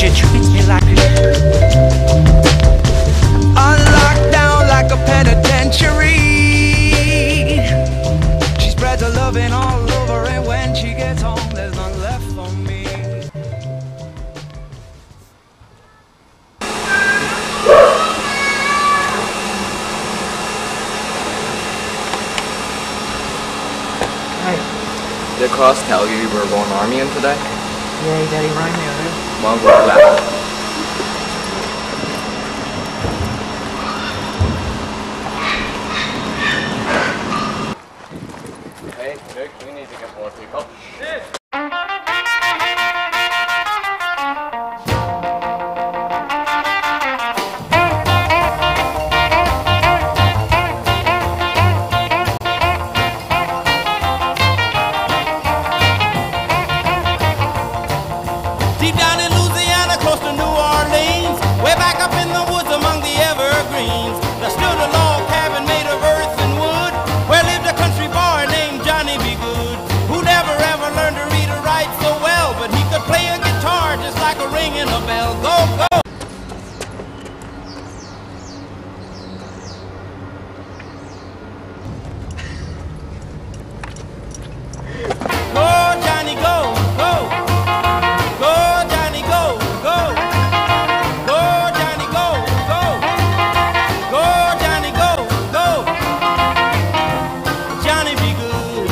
she treats me like a unlocked down like a penitentiary. She spreads her loving all over, and when she gets home, there's none left for me. Did Cross tell you were going armying today? Yeah, he did. He rang me earlier. Well, we're glad. Hey, Luke, we need to get more people. Deep down in Louisiana, close to New Orleans, way back up in the woods among the evergreens, there stood a log cabin made of earth and wood, where lived a country boy named Johnny B. Good, who never ever learned to read or write so well, but he could play a guitar just like a ringing a bell. Go, go! Go, Johnny, go, go! Go, Johnny, go, go! Go, Johnny, go, go! Go, Johnny, go, go! Johnny be good.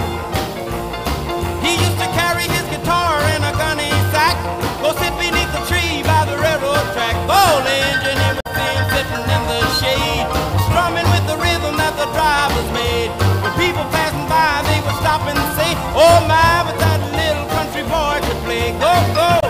He used to carry his guitar in a gunny sack, go sit beneath the tree by the railroad track. Old engineer sitting in the shade, strumming with the rhythm that the drivers made. When people passing by, they would stop and say, "Oh my, but that little country boy could play." Go, go!